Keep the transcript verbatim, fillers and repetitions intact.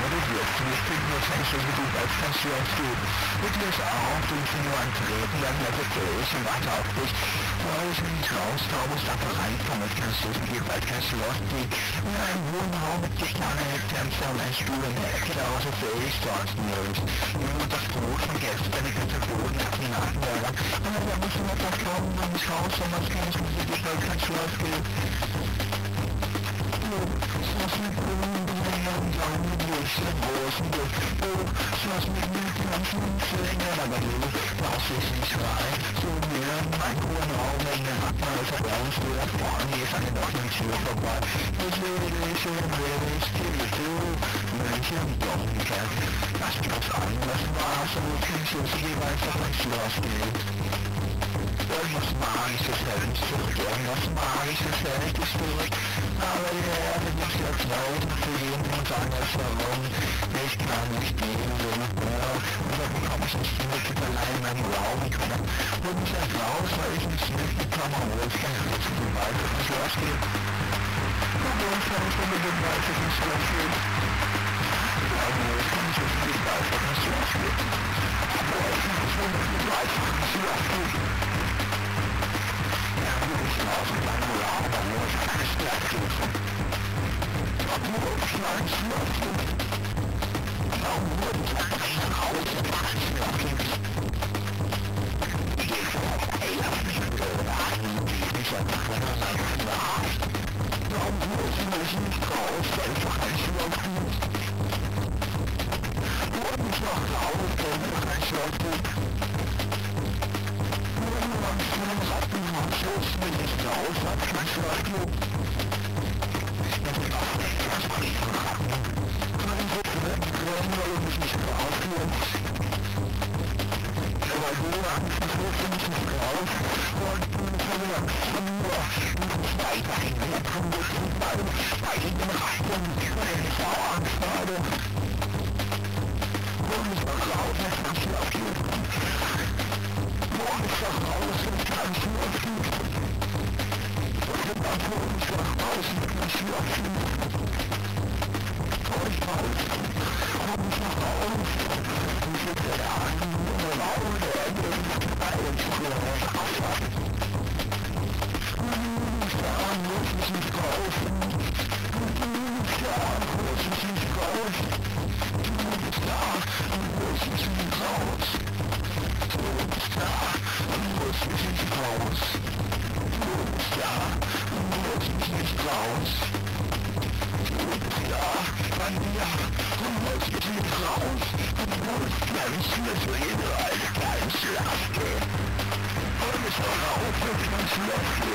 moderiert. Wir finden jetzt nicht so gut als Pensionsstub. Mit mir auf, den Kino antreten, dann wird es und weiter auf dich. Weil ich nicht raus, da muss da reinkommen, kannst du es hier bald kannst du losgehen. In einem Wohnraum mit dich an einer Fenster und ein Stuhl in der Ecke, da außer für ich sonst nirgends. Nur das Brot von gestern, ich ganze Boden nach den Nachbarn. Aber da muss man etwas glauben, man muss raus, und was kann ich mit dir, bald kannst du losgehen. Zoals met bloemen en dan dus en bozen dus zoals met niet aan voeten en dan ben je als is niet zwaar zo meer mijn gewoon al en maar het is wel een stuk van je zijn er nog niet zo voorbij dus weer is er weer is hier toe mensen dan niet als je dat anders maar zo kun je ze hier bij zich langs losgeven. Was magische sterren terug, was magische sterren te spelen. Aber ja, das ist ja zwei, für jeden anders herum. Ich kann nicht gehen, so und da bekomme ich nicht mit allein meinen Raum können. Und ich sag raus, weil ich nicht mitbekomme, wo ich kann jetzt so weit, dass es losgeht. Und dann kann ich mit dem Wald, dass es losgeht. Ja, wo ich kann nicht so viel weit, dass es losgeht. Aber ich kann nicht so viel weit, dass es losgeht. Ich lauf in meinem Raum, wo ich keine Stärke gebe. Obwohl ich mein Schluss bin. Warum wurde ich nach Hause gebracht? Ich gehe vor, ey, lass mich mit der Wagen, die mich einfach länger sein kann. Warum muss ich nicht raus, einfach ein Schluss bin? Wurde ich nach Hause, einfach ein Schluss bin? Schuss will ich raus, hab ich mein Schlafclub. Ich bin nicht auf den Transport verraten. Kein Sitz werden können, weil ich mich nicht rausführen. Aber du Angst, ich will mich nicht raus. Und du verlangst von mir. Du musst weiterhin weg von mir zu bleiben. Weil ich bin rein, weil ich auch Angst habe. Und ich mach raus, dass mein Schlafclub. Und ich sag raus, wenn ich keinen Schlafclub. Und ich nach außen mit mir schlafen. Und ich raus. Und ich nach Hause. Und ich mit der Hand in der Laune der Ende und ich will raus aufwachen. Und ich da muss ich nicht raus. Und ich da muss ich nicht raus. Und ich da muss ich nicht raus. Und ich da muss ich nicht raus. Ja, du musst mich nicht raus. Ja, bei mir, du musst mich nicht raus. Du musst kleinen Schlüssel in eine kleine Schlaf gehen. Und ich raus, wenn ich mein Schlaf gehe.